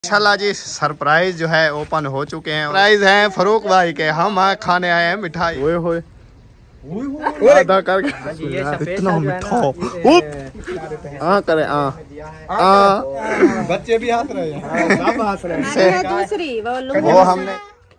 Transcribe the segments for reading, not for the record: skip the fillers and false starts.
इंशाल्लाह जी सरप्राइज जो है ओपन हो चुके हैं। सरप्राइज है फरूक भाई के, हम खाने आए हैं मिठाई। ओए होए आधा कर इतना मीठा करे बच्चे भी हंस रहे हैं, सब हंस रहे हैं। दूसरी वो हमने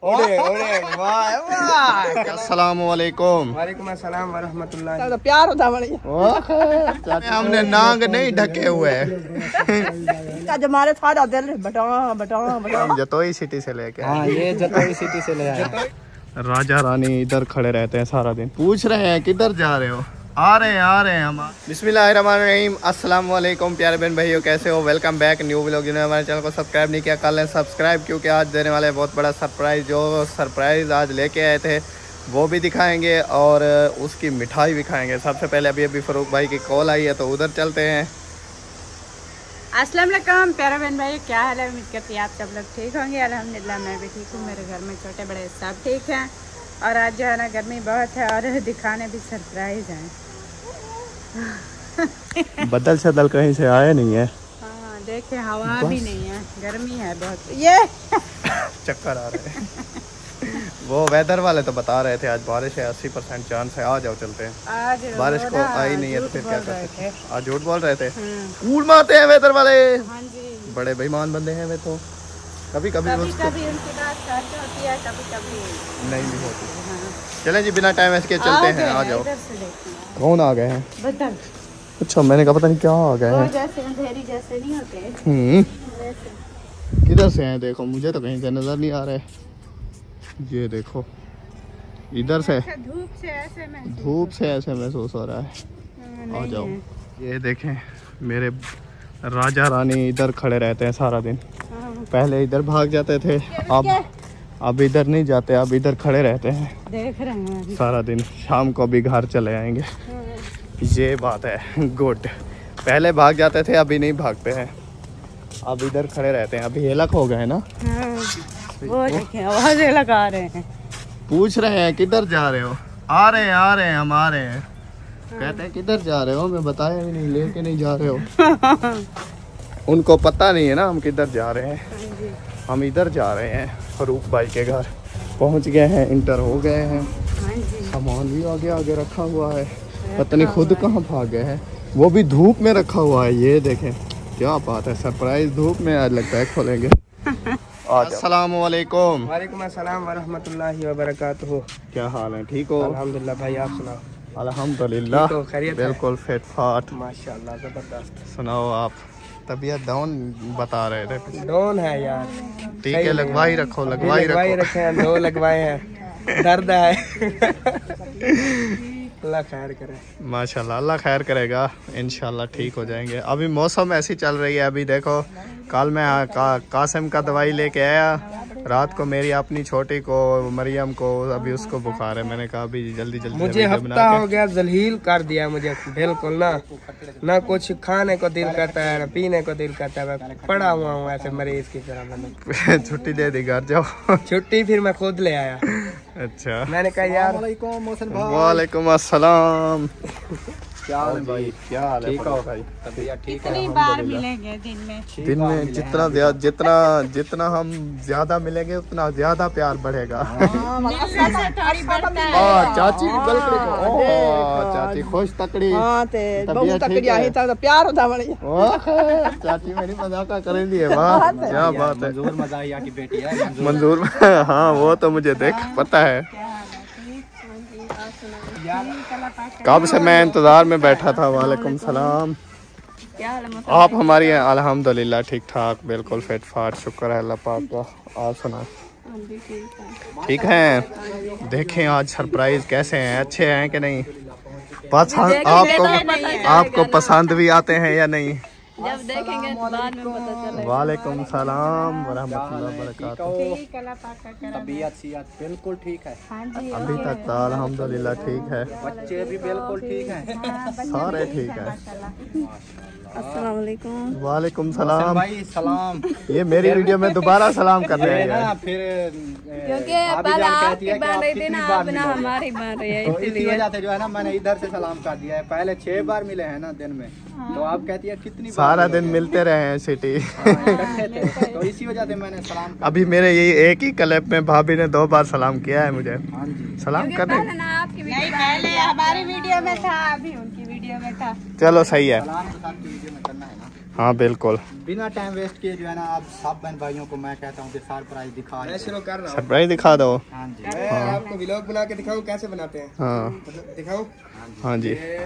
अस्सलाम वालेकुम। वालेकुम अस्सलाम वरहमतुल्लाह। तो प्यार होता बड़ी। हमने नांग नहीं ढके हुए हमारे सारा दिल बटा बटा बटा। जतोई सिटी से लेके हाँ, ये जतोई सिटी से ले आए। राजा रानी इधर खड़े रहते हैं सारा दिन, पूछ रहे हैं किधर जा रहे हो। आ रहे हैं हम। बिस्मिल्लाहिर्रहमानिर्रहीम। अस्सलाम वालेकुम प्यारे बहन भाइयों, कैसे हो? Welcome back new vlog. जिन्होंने हमारे चैनल को सब्सक्राइब नहीं किया कर लें सब्सक्राइब, क्योंकि आज देने वाले बहुत बड़ा सरप्राइज़। जो सरप्राइज़ आज लेके आए थे वो भी दिखाएंगे और उसकी मिठाई भी खाएंगे। सबसे पहले अभी फरूक भाई की कॉल आई है तो उधर चलते हैं। अस्सलाम वालेकुम प्यारे बहन भाई, क्या हाल है? उम्मीद करती है आप सब लोग ठीक होंगे। अल्हम्दुलिल्लाह मैं भी ठीक हूँ, मेरे घर में छोटे बड़े सब ठीक हैं। और आज जो है ना गर्मी बहुत है और दिखाने भी सरप्राइज हैं। बदल शदल कहीं से आए नहीं है। हाँ देखे, हवा भी नहीं है, गर्मी है बहुत। ये चक्कर आ रहे हैं। वो वेदर वाले तो बता रहे थे आज बारिश है, 80% चांस है। आ जाओ चलते हैं। आज बारिश को आई नहीं है तो फिर क्या कर सकते हैं। आज झूठ बोल रहे थे, हाँ। मारते हैं वेदर वाले। हाँ जी, बड़े बेईमान बंदे हैं वे तो। कभी कभी उनकी बात सच होती है, कभी कभी नहीं भी होती। हाँ। चलें जी बिना टाइम इसके चलते हैं। आ जाओ। इधर से देखिए, कौन आ गए हैं? बदल अच्छा, मैंने कहा पता नहीं क्या आ गए वो हैं। जैसे अंधेरी जैसे नहीं होते वैसे। किधर से हैं? देखो मुझे तो कहीं से नजर नहीं आ रहे। ये देखो इधर से, धूप से ऐसे महसूस हो रहा है। आ जाओ। ये देखें मेरे राजा रानी इधर खड़े रहते हैं सारा दिन। पहले इधर भाग जाते थे, अब इधर नहीं जाते, अब इधर खड़े रहते हैं। देख रहे हैं सारा दिन। शाम को भी घर चले आएंगे। ये बात है गुड। पहले भाग जाते थे, अभी नहीं भागते हैं, अब इधर खड़े रहते हैं। अभी हेलक हो गए ना। वो देखें आवाज़ें लगा रहे हैं, पूछ रहे हैं किधर जा रहे हो। आ रहे हैं हम आ रहे हैं। कहते हैं किधर जा रहे हो, मैं बताया भी नहीं, लेके नहीं जा रहे हो। उनको पता नहीं है ना हम किधर जा रहे हैं। हम इधर जा रहे हैं फरूक भाई के घर। पहुंच गए हैं, इंटर हो गए हैं। सामान भी आगे आगे रखा हुआ है, पता नहीं खुद कहाँ भाग गए हैं। वो भी धूप में रखा हुआ है। ये देखें क्या बात है, सरप्राइज धूप में आज लगता है खोलेंगे। अस्सलाम वालेकुम। वालेकुम अस्सलाम वरहमतुल्लाहि वबरकातुहू। क्या हाल है? ठीक हो? अल्हम्दुलिल्लाह भाई, आप सुनाओ? अल्हम्दुलिल्लाह ठीक हो, खैरियत है? बिल्कुल फिट फाट माशाल्लाह जबरदस्त। सुनाओ आप। तबीयत डाउन बता रहे थे। डॉन है यार। टीके लगवाई रखो, लगवाई रखे हैं, 2 लगवाए हैं। दर्द है। अल्लाह खैर करे। माशाल्लाह, अल्लाह खैर करेगा, इंशाल्लाह ठीक हो जाएंगे। अभी मौसम ऐसी चल रही है। अभी देखो कल मैं कासिम का दवाई लेके आया, रात को मेरी अपनी छोटी को मरियम को अभी उसको बुखार है। मैंने कहा अभी जल्दी मुझे हफ्ता हो गया, जलील कर दिया मुझे बिल्कुल ना कुछ खाने को दिल करता है, ना पीने को दिल करता है। मैं पड़ा हुआ हूँ ऐसे मरीज की तरह। मैंने छुट्टी दे दी, घर जाओ। छुट्टी फिर मैं खुद ले आया। अच्छा, मैंने कहा यार वालेकुम अस्सलाम। क्या हाल है भाई? क्या हाल है? ठीक हो भाई? ठीक कितनी बार मिलेंगे दिन में जितना हम ज्यादा मिलेंगे उतना ज्यादा प्यार बढ़ेगा। चाची चाची खुश तकड़ी प्यार होता बड़ी। चाची मेरी मजाक करें दी है। वाह क्या बात है। मंजूर मज़ाहिया की बेटी है मंजूर। हाँ वो तो मुझे देख पता है। कब से मैं इंतजार में बैठा था। वालेकुम सलाम। आप हमारी हैं? अल्हम्दुलिल्लाह ठीक ठाक, बिल्कुल फिट फाट, शुक्र है अल्लाह पाक का। आप सुना? ठीक हैं। देखें आज सरप्राइज कैसे हैं, अच्छे हैं कि नहीं? आपको पसंद भी आते हैं या नहीं? जब देखेंगे बाद में पता चलेगा। वालेकुम सलाम वरहमतुल्लाहि वबरकातुहू। तबीयत बिल्कुल ठीक है। अभी तक तो अल्हम्दुलिल्लाह ठीक है। बच्चे भी बिल्कुल ठीक हैं। सारे ठीक है। अस्सलाम वालेकुम। वालेकुम सलाम भाई सलाम। ये मेरी वीडियो में दोबारा सलाम कर रहे हैं फिर क्योंकि पहले आपकी बन रही थी ना, अब ना हमारी बन रही है, तो इसी वजह से जो है ना मैंने इधर से सलाम कर दिया है। पहले 6 बार मिले हैं ना दिन में, तो आप कहती है कितनी बार सारा दिन मिलते रहे हैं सिटी। तो इसी वजह से मैंने सलाम अभी मेरे ये एक ही क्लिप में भाभी ने 2 बार सलाम किया है मुझे। सलाम करने नहीं, पहले हमारी वीडियो में था, अभी उनकी वीडियो में था। चलो सही है। सलाम के साथ वीडियो में करना है ना। हाँ बिल्कुल। बिना टाइम वेस्ट किए जो है ना, आप सब बहन भाइयों को मैं कहता हूँ कि सरप्राइज दिखा मैं शुरू कर रहा हूँ। सरप्राइज दिखा दो। हाँ जी। मैं आपको व्लॉग बना के दिखाऊं कैसे बनाते हैं। हाँ मतलब दिखाऊं। हाँ जी। ये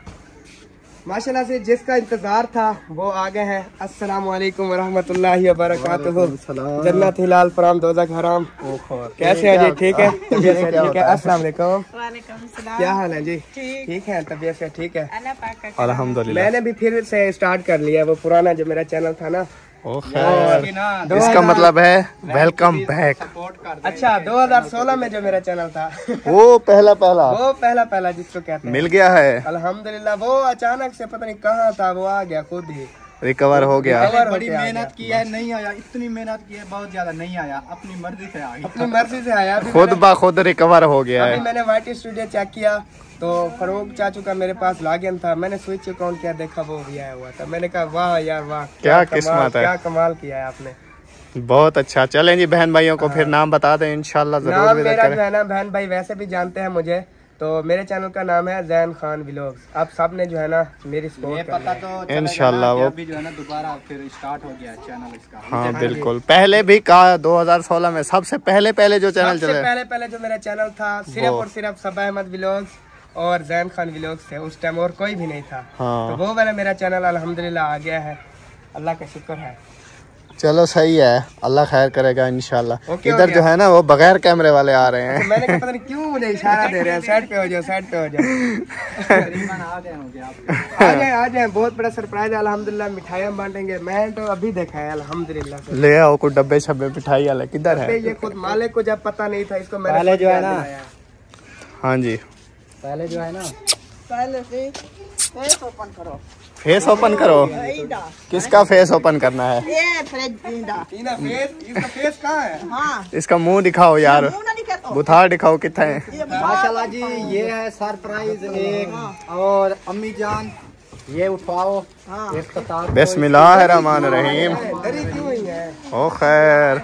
माशाल्लाह से जिसका इंतजार था वो आ गए हैं। अस्सलाम वालेकुम वरहमतुल्लाहि वबरकातुहू। जन्नत हिलाल फराम दोज़ख हराम। कैसे हैं जी? ठीक है, तबीयत से ठीक है? अस्सलाम वालेकुम। वालेकुम सलाम। क्या हाल है जी? ठीक है, तबीयत से ठीक है? अल्लाह पाक का अल्हम्दुलिल्लाह। मैंने भी फिर से स्टार्ट कर लिया वो पुराना जो मेरा चैनल था ना। ओ खैर, इसका मतलब है वेलकम बैक। अच्छा, 2016 में जो मेरा चैनल था वो पहला वो पहला जिसको कहते हैं, मिल गया है। अल्हम्दुलिल्लाह। वो अचानक से पता नहीं कहाँ था, वो आ गया खुद ही। रिकवर हो गया। रिकवर बड़ी होके आ मेहनत की है, नहीं आया। इतनी मेहनत की है, बहुत ज्यादा नहीं आया। अपनी मर्जी से आ गया। अपनी मर्जी से आया। अभी खुद ब खुद रिकवर हो गया अभी है। मैंने वाइट स्टूडियो चेक किया तो फरूक चाचू का मेरे पास लॉगिन था। मैंने स्विच अकाउंट किया, देखा वो भी आया हुआ था। मैंने कहा वाह यार वाह, क्या कमाल, किस्मत है। क्या कमाल किया है आपने। बहुत अच्छा। चलें जी बहन भाइयों को फिर नाम बता दें, इंशाल्लाह नाम जरूर विजिट मेरा करें। जो है ना, बहन भाई वैसे भी जानते हैं मुझे, तो मेरे चैनल का नाम है जैन खान व्लॉग्स। आप सब ने जो है ना मेरी सपोर्ट कर पता तो चलेगा इंशाल्लाह ना कि वो अभी जो है ना दोबारा फिर स्टार्ट हो गया चैनल इसका। हाँ बिल्कुल। पहले भी कहा 2016 में सबसे पहले जो चैनल सबसे चले पहले जो मेरा चैनल था सिर्फ और सिर्फ सबा अहमद व्लॉग्स और जैन खान व्लॉग्स थे उस टाइम, और कोई भी नहीं था। हाँ। तो वो वाला मेरा चैनल अल्हम्दुलिल्लाह आ गया है, अल्लाह का शुक्र है। चलो सही है, अल्लाह खैर करेगा इंशाल्लाह। ओके, इधर जो है ना वो बगैर कैमरे वाले आ रहे तो हैं। मैंने कहा पता नहीं क्यों मुझे इशारा दे रहे हैं, साइड पे हो जाओ, साइड पे हो जाओ। तकरीबन आ गए होंगे आप। आ जाए। बहुत बड़ा सरप्राइज है अल्हम्दुलिल्लाह। मिठाइयाँ बांटेंगे, मैं तो अभी देखा है अल्हम्दुलिल्लाह से। ले आओ कुछ डब्बे छब्बे मिठाई वाले। किधर है? ये खुद मालिक को जब पता नहीं था, इसको मैंने पहले खुद जो है याद ना, दिलाया। हाँ जी। पहले जो है ना, पहले से फेस ओपन करो। फेस ओपन करो। किसका फेस ओपन करना है? ये फ्रिज दीदा। इसका फेस कहाँ है? हाँ, इसका मुंह दिखाओ यार, मुंह ना दिखातो। बुखार दिखाओ कितना है। माशाल्लाह जी ये है सरप्राइज एक। और अम्मी जान ये उठाओ। बिस्मिल्लाहिर्रहमानिर्रहीम। डरी क्यों हुई है? ओ खैर।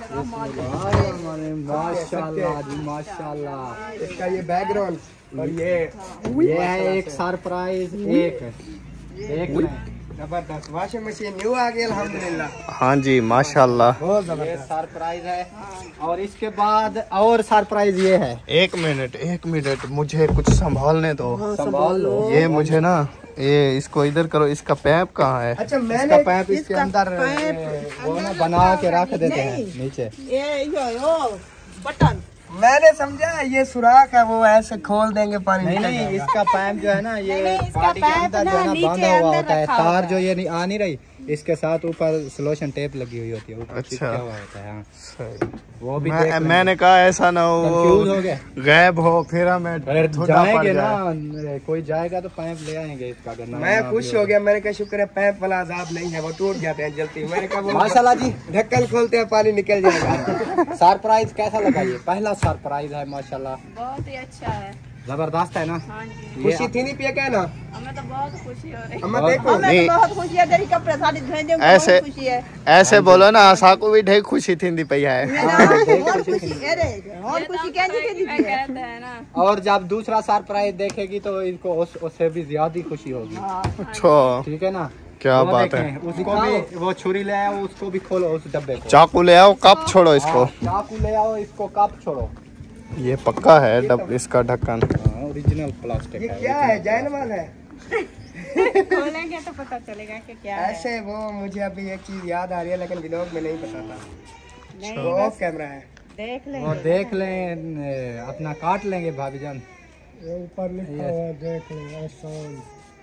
माशाल्लाह जी माशाल्लाह। इसका ये बैकग्राउंड और ये है एक सरप्राइज। एक में जबरदस्त वॉशिंग मशीन न्यू आ गई अल्हम्दुलिल्लाह। हाँ जी माशाल्लाह। बहुत ये जबरदस्त। सरप्राइज है। और इसके बाद और सरप्राइज ये है। एक मिनट मुझे कुछ संभालने दो। संभाल लो। ये मुझे ना ये इसको इधर करो। इसका पैप कहाँ है? अच्छा, इसका मैंने पैप इसके अंदर वो ना बना के रख देते हैं नीचे। ये यो बटन। मैंने समझा ये सुराख है, वो ऐसे खोल देंगे पानी नहीं निकल नहीं, जाएगा। इसका पैप जो है ना ये नहीं, इसका पार्टी के पैप अंदर जो है ना ना नीचे बांधा हुआ अंदर होता है। रखा तार होता जो ये नहीं आ नहीं रही, इसके साथ ऊपर सोल्यूशन टेप लगी हुई होती है, ऊपर अच्छा। चिपका हुआ होता है। हाँ। सही। वो भी देख लेंगे। मैंने कहा ऐसा ना हो Confuse हो गए। गायब हो फिर हमें अरे धुंधा पड़ जाएंगे जाए। ना, कोई जाएगा तो पैप ले आएंगे इसका। अगर ना मैं ना खुश भी हो गया। मैंने कहा शुक्र है पैप वाला अजाब नहीं है, वो टूट जाते हैं जल्दी। मैंने कहा वो माशाल्लाह जी। ढक्कन खोलते हैं पानी निकल जाएगा। सरप्राइज कैसा लगा? ये पहला सरप्राइज है माशाल्लाह, बहुत ही अच्छा है। जबरदस्त है ना। हाँ जी, खुशी थी नहीं पिया क्या ना? हमें तो बहुत खुशी हो रही है। अम्मा देखो हमें नहीं। तो बहुत खुशी है। तेरी कपड़े साड़ी धोए दे, ऐसे- बहुत खुशी है। ऐसे बोलो ना, आशा को भी ढेर खुशी थी पई है। और खुशी अरे और खुशी क्या नहीं थी कहते हैं ना। और जब दूसरा सरप्राइज देखेगी तो इनको उससे भी ज्यादा खुशी होगी। अच्छा ठीक है ना। क्या वो बात है। देखें, उसको भी वो छुरी ले आओ, उसको भी खोलो उस डब्बे को। चाकू ले आओ, कप छोड़ो इसको। चाकू ले आओ, इसको कप छोड़ो। ये पक्का है इसका ढक्कन। ओरिजिनल प्लास्टिक ये है। क्या है? जैनमाल है? खोलेंगे तो पता चलेगा कि क्या है। ऐसे वो मुझे अभी एक चीज याद आ रही है, लेकिन व्लॉग में नहीं पता था। नहीं, वो ऑफ कैमरा है। देख वो लेंगे। देख लें, अपना काट लेंगे भाभी जान। ये ऊपर लिखा हुआ देख लें, आसान।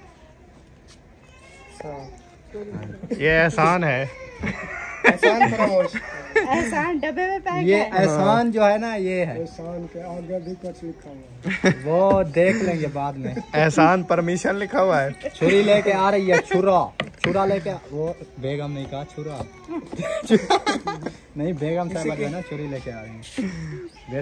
ये एहसान है। आसान फरामोश। एहसान डब्बे में पैक ये है। एहसान जो है ना ये है, आसान के आगे भी कुछ लिखा हुआ। वो देख लेंगे बाद में। एहसान परमिशन लिखा हुआ है। छुरी लेके आ रही है, छुरा लेके। वो बेगम नहीं कहा, छुरा नहीं, बेगम साहब जो है ना छुरी लेके आ रही है।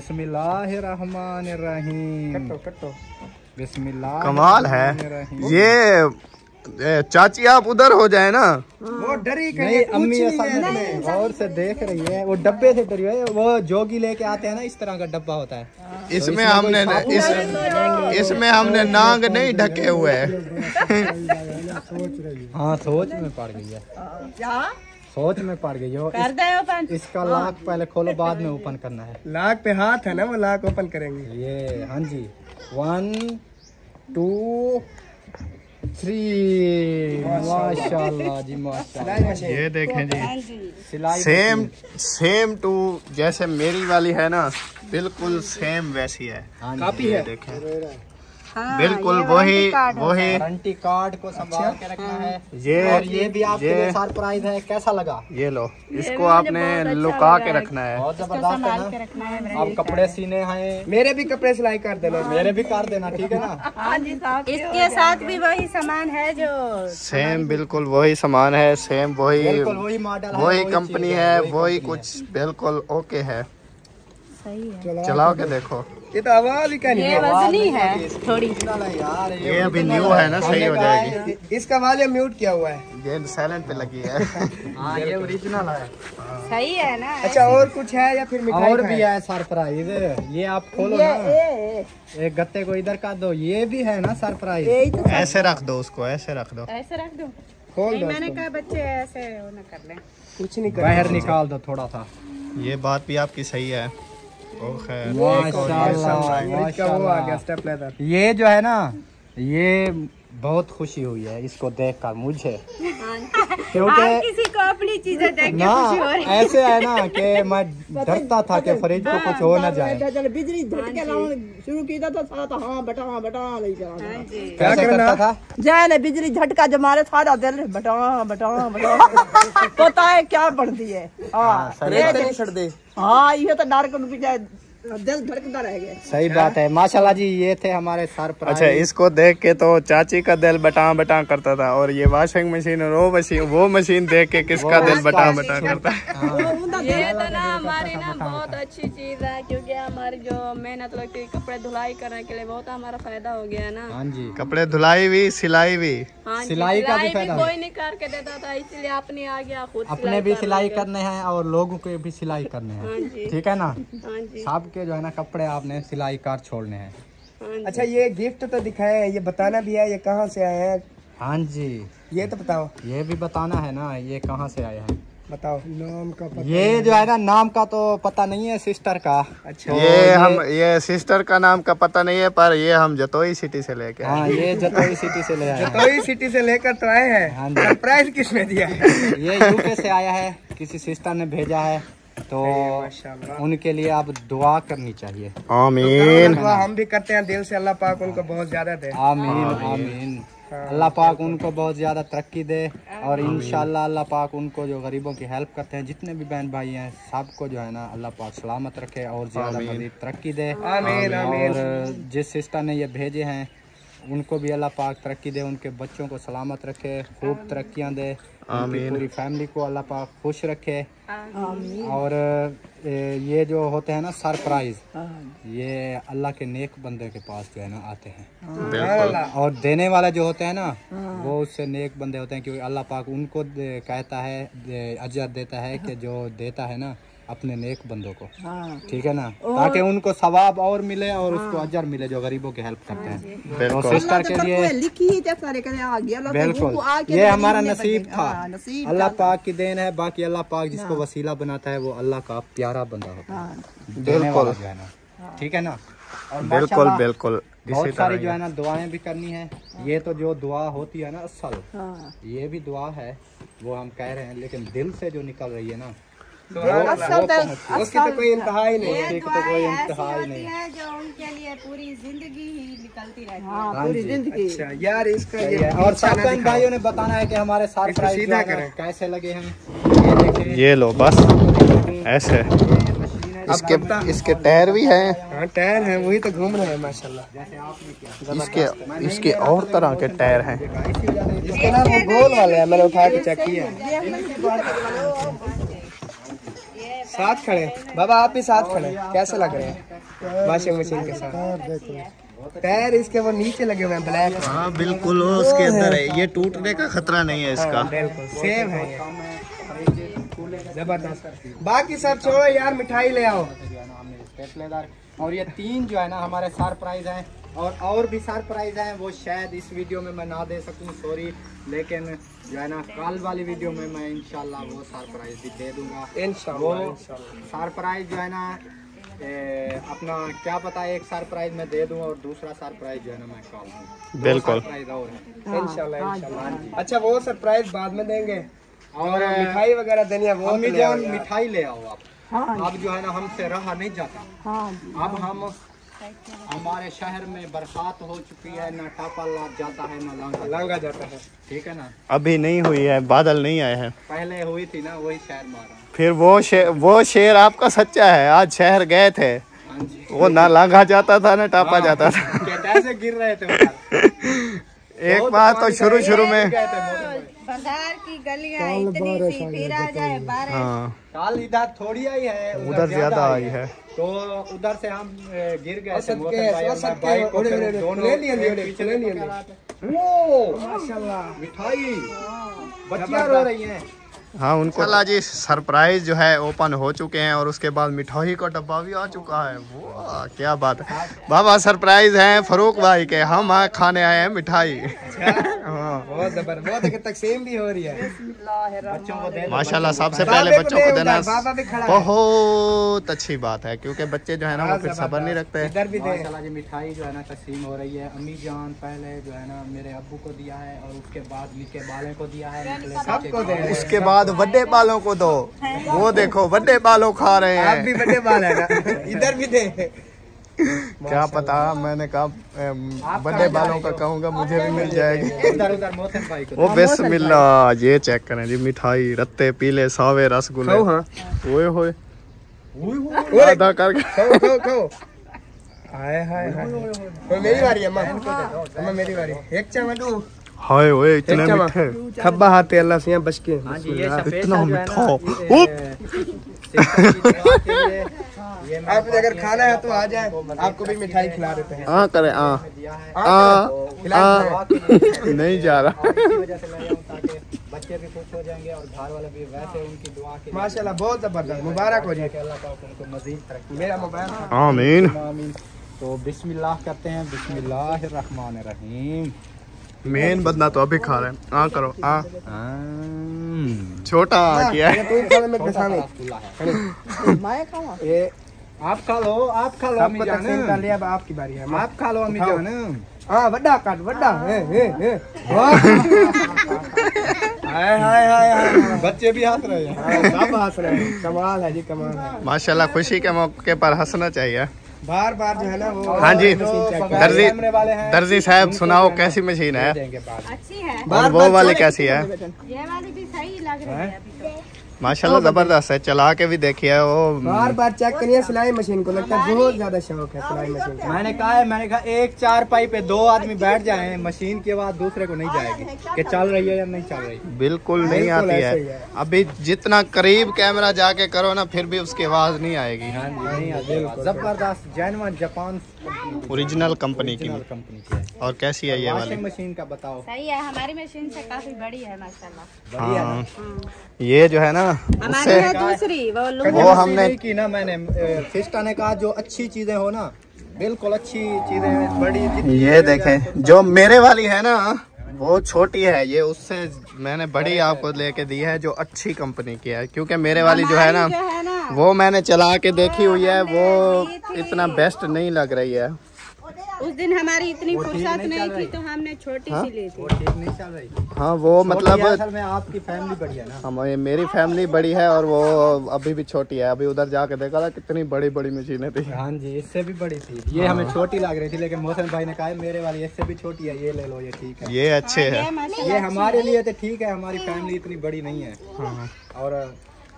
बिस्मिल्लाहिर्रहमानिर्रहीम। कट्टो बिस्मिल्लाह। कमाल है ये चाची आप उधर हो जाए ना। वो डरी नहीं अम्मी गौर से देख रही है, वो डब्बे से डरी है। वो जोगी लेके आते हैं ना, इस तरह का डब्बा होता है। इसमें हमने इसमें हमने नाग नहीं ढके हुए हैं। हाँ सोच में पड़ गई है, सोच में पड़ गई हो। कर दे ओपन। इसका लॉक पहले खोलो, बाद में ओपन करना है। लाख पे हाथ है ना, वो लाख ओपन करेंगे। ये हाँ जी, 1 2 3 माशाल्लाह जी माशाल्लाह। ये देखें जी, सिलाई सेम टू जैसे मेरी वाली है ना, बिल्कुल सेम वैसी है। कापी है। देखें हाँ, बिल्कुल ये वही गारंटी कार्ड को संभाल के रखना है। और ये भी आपके लिए सरप्राइज है। कैसा लगा? ये लो, इसको आपने लुका के रखना है। बहुत जबरदस्त है ना। आप कपड़े सीने हैं, मेरे भी कपड़े सिलाई कर देना। मेरे भी कर देना, ठीक है ना। इसके साथ भी वही सामान है जो सेम बिल्कुल वही सामान है, सेम बिल्कुल वही मॉडल है, वही कंपनी है, वही कुछ बिल्कुल ओके है। सही है। चलाओ के देखो। ये तो आवाज ही का नहीं ये है। वजनी है थोड़ी। यार ये अभी न्यू है ना, सही हो जाएगी। इसका वॉल्यूम म्यूट किया हुआ है। ये साइलेंट पे लगी है। हाँ ये ओरिजिनल है। सही है ना। अच्छा और कुछ है या फिर मिठाई और का भी है सरप्राइज। ये आप खोलो ना, एक गत्ते को इधर का दो। ये भी है ना सरप्राइज। ऐसे रख दो उसको, ऐसे रख दो। ऐसे रख दूं? खोल नहीं, दो मैंने उसको। कहा बच्चे ऐसे वो ना कर लें। कुछ नहीं कर बाहर निकाल दो थोड़ा सा। ये बात भी आपकी सही है। ओ खैर, माशाल्लाह इसका वो आ गया स्टेप लेदर। ये जो है ना, ये बहुत खुशी हुई है इसको देखकर मुझे, क्योंकि हर किसी को अपनी चीजें देख के ना खुशी हो रही है। ऐसे है ना कि मैं डरता था कि फ्रिज को कुछ हो ना जाए। बिजली झटके लाने शुरू की था तो सारा तो हाँ बेटा नहीं चला। हाँ जी। क्या करता था? जय ने बिजली झटका जो मारे सारा दिल बेटा पता है क्या बढ़ती है। हाँ ये तो डर को पीछे दिल धड़कता रह गया। सही बात है। माशाल्लाह जी, ये थे हमारे सरप्राइज। अच्छा, इसको देख के तो चाची का दिल बटा बटा करता था, और ये वॉशिंग मशीन और वो मशीन देख के किसका दिल बटा बटा करता है। ये तो ना हमारी ना बहुत अच्छी चीज है, क्योंकि हमारी जो मेहनत लगती है कपड़े धुलाई करने के लिए, बहुत हमारा फायदा हो गया ना। हाँ जी, कपड़े धुलाई भी, सिलाई भी। हाँ जी, सिलाई का भी भी फायदा कोई नहीं करके देता था, इसलिए अपने आ गया खुद अपने भी सिलाई करने हैं और लोगों के भी सिलाई करने हैं, ठीक है ना। हाँ जी, सबके जो है ना कपड़े आपने सिलाई कर छोड़ने हैं। हाँ जी। अच्छा ये गिफ्ट तो दिखाया है, ये बताना भी है ये कहाँ से आए हैं। हाँ जी, ये तो बताओ। ये भी बताना है ना, ये कहाँ से आए हैं। बताओ नाम का पता। ये जो है ना, नाम का तो पता नहीं है सिस्टर का। अच्छा ये सिस्टर का नाम का पता नहीं है, पर ये हम जतोई सिटी से लेके आए। हाँ, ये जतोई सिटी से ले आए हैं। जतोई सिटी से लेकर तो आए हैं। हाँ जी। सरप्राइज किसने दिया है? ये यूके से आया है, किसी सिस्टर ने भेजा है, तो माशाल्लाह। उनके लिए आप दुआ करनी चाहिए। आमीन। दुआ हम भी करते हैं दिल से, अल्लाह पाक उनको बहुत ज्यादा दे। आमीन आमीन। अल्लाह पाक उनको बहुत ज़्यादा तरक्की दे, और इंशाल्लाह अल्लाह पाक उनको जो गरीबों की हेल्प करते हैं, जितने भी बहन भाई हैं, सबको जो है ना अल्लाह पाक सलामत रखे और ज़्यादा मज़ीद तरक्की दे। आमीन आमीन। और जिस सिस्टर ने ये भेजे हैं उनको भी अल्लाह पाक तरक्की दे, उनके बच्चों को सलामत रखे, खूब तरक्कियाँ दे, उनकी पूरी फैमिली को अल्लाह पाक खुश रखे। और ये जो होते हैं ना सरप्राइज, ये अल्लाह के नेक बंदे के पास जो है ना आते हैं, और देने वाले जो होते हैं ना वो उससे नेक बंदे होते हैं, क्योंकि अल्लाह पाक उनको कहता है, अजर देता है कि जो देता है ना अपने नेक बंदों को, ठीक है ना, ताकि उनको सवाब और मिले और उसको अजर मिले जो गरीबों की हेल्प करते हैं। तो सिस्टर के लिए बिल्कुल ये हमारा नसीब था, अल्लाह पाक की देन है। बाकी अल्लाह पाक जिसको वसीला बनाता है वो अल्लाह का प्यारा बंदा होता है, देने वाला जो है ना, ठीक है ना। और बिल्कुल बिल्कुल बहुत सारी जो है ना दुआएं भी करनी है। ये तो जो दुआ होती है ना असल, ये भी दुआ है, वो हम कह रहे हैं, लेकिन दिल से जो निकल रही है ना उसकी तो कोई इंतहा ही नहीं है। ये तो कोई दुआएं इंतहा ही ऐसी नहीं होती हैं जो उनके लिए पूरी जिंदगी ही निकलती रहती है। हाँ जी। अच्छा यार इसका सही ये है। और सब बहन भाइयों ने बताना है कि हमारे सरप्राइज सीधा करें। कैसे लगे हैं। ये देखिए, ये लो बस ऐसे। इसके टायर भी हैं। हाँ टायर है, वही तो घूम रहे हैं माशाल्लाह। इसके और तरह के टायर हैं। इसके ना वो गोल वाले हैं, मैंने उठा के चेक किया। साथ खड़े बाबा, आप भी साथ खड़े, कैसे लग रहे हैं वॉशिंग मशीन के साथ? पैर इसके वो नीचे लगे हुए हैं ब्लैक। हाँ बिल्कुल, वो उसके अंदर है, ये टूटने का खतरा नहीं है इसका। बिल्कुल सेम है ये, जबरदस्त। बाकी सब छोड़ो यार, मिठाई ले आओ। और ये 3 जो है ना हमारे सरप्राइज हैं, और भी सरप्राइज हैं, वो शायद इस वीडियो में मैं ना दे सकूं, सॉरी, लेकिन जो है ना कल वाली वीडियो में मैं इंशाल्लाह वो सरप्राइज भी दे दूंगा इंशाल्लाह। वो सरप्राइज जो है ना अपना क्या पता, एक सरप्राइज मैं दे दूं और दूसरा सरप्राइज जो है ना मैं कल दूं। बिल्कुल सरप्राइज और है इंशाल्लाह इंशाल्लाह। अच्छा वो सरप्राइज बाद में देंगे, और मिठाई वगैरह देनी है वो अम्मी जान मिठाई ले आओ आप। अब जो है ना हमसे रहा नहीं जाता। अब हम हमारे शहर में बरसात हो चुकी है, ना टापा जाता है ना लांगा जाता है, ठीक है ना। अभी नहीं हुई है, बादल नहीं आए हैं। पहले हुई थी ना, वही शहर मारा। फिर वो शेर आपका सच्चा है। आज शहर गए थे, वो ना लांघा जाता था ना टापा जाता था। कैसे गिर रहे थे एक बार तो शुरू में बाजार की गलियां इतनी सी, फिर आ जाए बारिश। हाँ काल इधर थोड़ी आई है, उधर ज्यादा आई है, तो उधर से हम गिर गए थे। माशाल्लाह मिठाई बच्चियां रो रही हैं। हाँ उनको अल्लाह जी सरप्राइज जो है ओपन हो चुके हैं, और उसके बाद मिठाई का डब्बा भी आ चुका है। वो क्या बात है बाबा, सरप्राइज है फरूक भाई के, हम खाने आए हैं मिठाई। हाँ बहुत जबरदस्त, तकसीम भी हो रही है। बच्चों को दे दो। माशाल्लाह, सबसे पहले बच्चों को देना बाबा भी खड़ा है। बहुत अच्छी बात है, क्योंकि बच्चे जो है ना वो फिर सब्र नहीं रखते। इधर भी दे। माशाल्लाह जी मिठाई जो है ना तकसीम हो रही है। अम्मी जान पहले जो है ना मेरे अब्बू को दिया है, और उसके बाद निके बाले को दिया है, सबको दे। उसके बाद बड़े बालों को दो। वो देखो बड़े बालों खा रहे आप हैं। भी बड़े बाल है ना, इधर भी दे। क्या पता, मैंने कहा बड़े बालों का कहूँगा मुझे भी मिल जाएगी। इधर उधर मोहसिन भाई को। वो बिस्मिल्लाह, ये चेक करें जी मिठाई, रत्ते पीले सावे रसगुल्ले। ओए होए आधा करके खाओ। हाय हाय हाय, मेरी बारी अम्मा, अम्मा मेरी बारी। एक चमचू हाय ओए इतने मीठे, खब्बा हाथ अल्लाह से बच के। हाँ जी, ये सफेद इतना जो है मीठा। आप अगर खाना है तो आ जाए, आपको भी मिठाई खिला देते हैं। हाँ करे नहीं जा रहा। बच्चे भी खुश हो जाएंगे और घर वाले भी, वैसे उनकी दुआ के माशाल्लाह बहुत जबरदस्त, मुबारक हो जाए। अल्लाह पाक उनको मजीद तरक्की। मेरा मोबाइल आमीन। आमीन। तो बिस्मिल्लाह करते हैं, बिस्मिल्लाहिर्रहमानिर्रहीम। मेन बदना तो अभी खा रहे हैं। करो छोटा किया है। ये आप खा लो, आप खा लो अम्मी जान। कर लिया, अब आपकी बारी है। आप खा लो अम्मी जान। हाँ बड़ा काट, बड़ा हाय हाय हाय, बच्चे भी हंस रहे हैं। सब हंस रहे हैं। कमाल है जी, कमाल है। माशाल्लाह, खुशी के मौके पर हंसना चाहिए। बार बार जो है ना वो। हाँ जी, दर्जी दर्जी साहब सुनाओ कैसी मशीन है, अच्छी है। और वो वाली कैसी है? ये वाली भी सही लग रही है अभी तो। माशाल्लाह जबरदस्त है, चला के भी देखिए। वो बार बार चेक करिए सिलाई मशीन को, लगता है बहुत ज्यादा शौक है सिलाई मशीन का। मैंने कहा एक चारपाई पे 2 आदमी बैठ जाएं, मशीन के बाद दूसरे को नहीं जाएगी कि चल रही है या नहीं चल रही। बिल्कुल नहीं आती है। अभी जितना करीब कैमरा जाके करो ना, फिर भी उसकी आवाज नहीं आएगी। नहीं आती। जबरदस्त जेन्युइन जापान ओरिजिनल कंपनी की। है। और कैसी है ये वाली वॉशिंग मशीन का बताओ। सही है, हमारी मशीन से काफी बड़ी है माशाल्लाह। हाँ, ये जो है ना हमारी है दूसरी, वो हमने की ना, मैंने सिस्टर ने कहा जो अच्छी चीजें हो ना, बिल्कुल अच्छी चीजें बड़ी। ये देखें, जो मेरे वाली है ना वो छोटी है, ये उससे मैंने बड़ी आपको लेके दी है जो अच्छी कंपनी की है। क्योंकि मेरे वाली जो है ना वो मैंने चला के देखी हुई है, वो इतना बेस्ट नहीं लग रही है। उस दिन हमारी इतनी फुर्सत नहीं थी तो हमने छोटी सी ली थी। ठीक नहीं चल रही। हाँ वो मतलब असल में आपकी फैमिली बड़ी है ना। हम मेरी फैमिली बड़ी है और वो अभी भी छोटी है। अभी उधर जाके देखा था कितनी बड़ी बड़ी मशीनें थी। हाँ जी, इससे भी बड़ी थी। ये हमें छोटी लग रही थी, लेकिन मोहसिन भाई ने कहा मेरे वाली इससे भी छोटी है, ये ले लो, ये ठीक है। ये अच्छे है। ये हमारे लिए तो ठीक है, हमारी फैमिली इतनी बड़ी नहीं है। और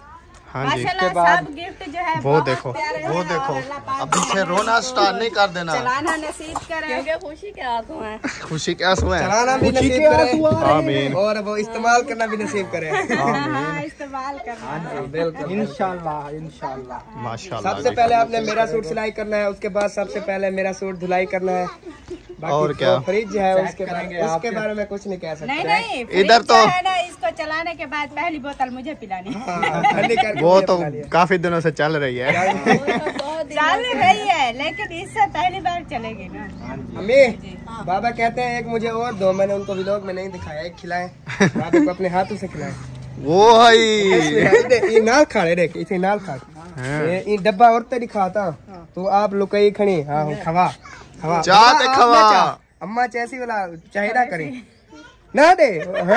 हाँ जी। माशाल्लाह सब गिफ्ट जो है वो देखो वो देखो, अब पीछे रोना स्टार्ट नहीं कर देना। चलाना नसीब करे, क्योंकि खुशी के आंसू हैं। खुशी के आंसू हैं। चलाना भी नसीब करे आमीन। और वो इस्तेमाल करना भी नसीब करे। हाँ इस्तेमाल करना। बिल्कुल इंशाल्लाह इंशाल्लाह। माशाल्लाह। सबसे पहले आपने मेरा सूट सिलाई करना है, उसके बाद सबसे पहले मेरा सूट धुलाई करना है। बाकी और क्या? फ्रिज है उसके बारे में कुछ नहीं कह सकते। नहीं इधर तो है ना, इसको चलाने के बाद पहली बोतल मुझे पिलानी। ठंडी करके वो मुझे तो पिला दिया। काफी दिनों से चल रही है। चल रही है लेकिन इससे पहली बार चलेगी ना। अम्मी बाबा कहते हैं एक मुझे और दो, मैंने उनको व्लॉग में नहीं दिखाया, एक खिलाए बाबा को अपने हाथों से खिलाए। वो है ये नाल खाड़े देख, इसे नाल खा ये डब्बा और तेरी खाता तो आप लुकई खड़ी। हाँ खवा खवा चाहते खवा। अम्मा चैसी वाला चाहिदा करे ना दे।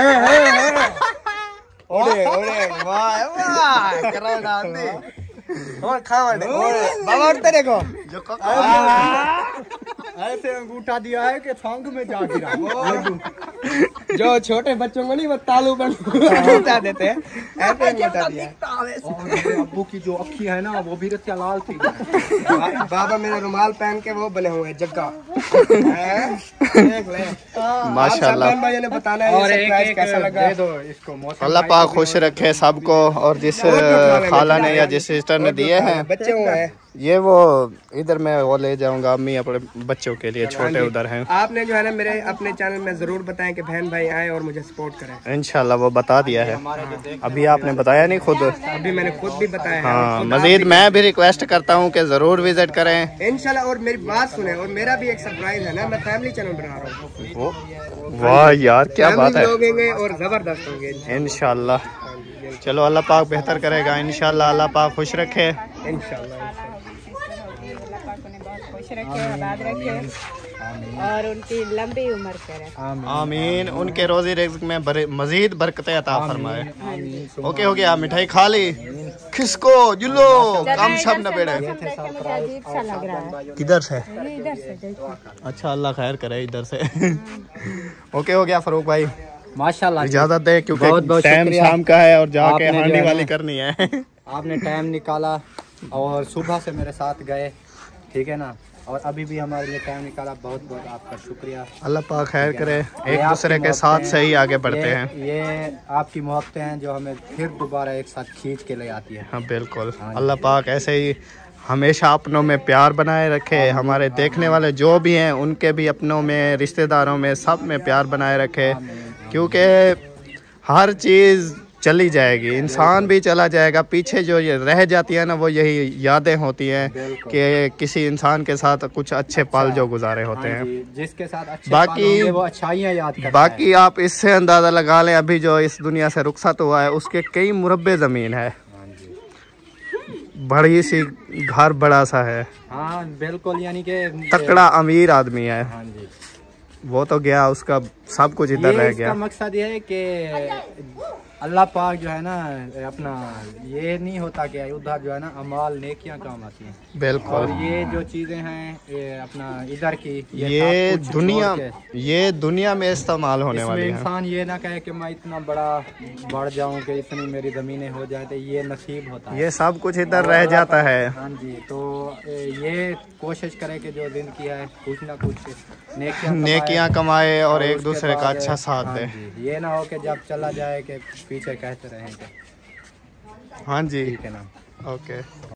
ओरे ओरे वाह वाह करो ना दे और खावा दे बाबा और तेरे को ऐसे अंगूठा दिया है कि थांग में जा गिरा। जो छोटे बच्चों को नहीं वो तालू बन अंगूठा देते हैं, ऐसे अंगूठा दिया। और अब्बू की जो अखी है ना वो भी रत्या लाल थी। बाबा मेरा रुमाल पहन के वो बने हुए जग्गा। देख ले माशाल्लाह। भाई ने बताना है ये सरप्राइज कैसा लगा। दे दो इसको मौसम। अल्लाह पाक खुश रखे सबको। और जिस खाला ने या जिस सिस्टर ने दिए हैं बच्चे हुए हैं, ये वो इधर मैं वो ले जाऊंगा अम्मी अपने बच्चों के लिए, छोटे उधर हैं। आपने जो है ना मेरे अपने चैनल में जरूर बताएं कि बहन भाई आए और मुझे सपोर्ट करें। इंशाल्लाह वो बता दिया है, अभी आपने बताया नहीं खुद। अभी मैंने खुद भी बताया है। हाँ मजीद मैं भी रिक्वेस्ट करता हूँ कि जरूर विजिट करें इंशाल्लाह। और मेरी बात सुने, और मेरा भी एक सरप्राइज है ना, मैं फैमिली चैनल बना रहा हूँ। वाह यार क्या बात है। लोग होंगे और जबरदस्त होंगे इंशाल्लाह। चलो अल्लाह पाक बेहतर करेगा इंशाल्लाह। अल्लाह पाक खुश रखे इंशाल्लाह। अल्लाह पाक उन्हें बहुत खुश रखे, आबाद रखे और उनकी लंबी उम्र करे। आमीन। उनके रोजी रिज़्क में मजीद बरकतें अता फरमाए। ओके हो गया, मिठाई खा ली, खिसको जुलो काम सब न बेड़े। अजीब सा लग रहा है। किधर से? इधर से देखो। अच्छा अल्लाह खैर करे इधर से। ओके हो गया फरूक भाई, माशाल्लाह इजाजत दे क्योंकि बहुत बहुत टाइम शुक्रिया। शाम का है और जाके आपने जो हांडी है वाली ना- करनी है। आपने टाइम निकाला और सुबह से मेरे साथ गए, ठीक है ना, और अभी भी हमारे लिए टाइम निकाला, बहुत बहुत आपका शुक्रिया। अल्लाह पाक खैर करे, ये एक आपकी दूसरे के मोहब्बतें साथ हैं, से ही आगे बढ़ते ये- हैं। ये आपकी मोहब्बतें हैं जो हमें फिर दोबारा एक साथ खींच के ले आती है। हाँ बिल्कुल। अल्लाह पाक ऐसे ही हमेशा अपनों में प्यार बनाए रखे, हमारे देखने वाले जो भी हैं उनके भी अपनों में, रिश्तेदारों में, सब में प्यार बनाए रखे। क्योंकि हर चीज़ चली जाएगी, इंसान भी चला जाएगा, पीछे जो ये रह जाती है ना वो यही यादें होती हैं कि किसी इंसान के साथ कुछ अच्छे पल जो गुजारे होते हैं। जिसके साथ अच्छे बाकी- पल होंगे, वो अच्छाइयाँ याद करता बाकी आप इससे अंदाज़ा लगा लें अभी जो इस दुनिया से रुखसत हुआ है उसके कई मुरब्बे ज़मीन है, बड़ी सी घर बड़ा सा है, हाँ बिल्कुल, यानी कि तकड़ा अमीर आदमी है, हाँ जी, वो तो गया, उसका सब कुछ इधर रह गया। इसका मकसद ये है कि अल्लाह पाक जो है ना अपना, ये नहीं होता कि उधर जो है ना अमाल नेकियां काम आती हैं, बिल्कुल। और ये जो चीज़ें हैं ये अपना इधर की ये सब कुछ दुनिया, छोड़ के, ये दुनिया में इस्तेमाल होने इसमें वाली है। इंसान ये ना कहे कि मैं इतना बड़ा बढ़ जाऊं कि इतनी मेरी ज़मीनें हो जाए, तो ये नसीब होता है। ये सब कुछ इधर रह जाता है। हाँ जी, तो ये कोशिश करें कि जो ज़िंदगी है कुछ ना कुछ नेकियां कमाए और एक उसके दूसरे का बाद, अच्छा साथ हाँ दे। जी, ये ना हो कि जब चला जाए कि पीछे कहते रहें कि हाँ जी ठीक है ना। ओके।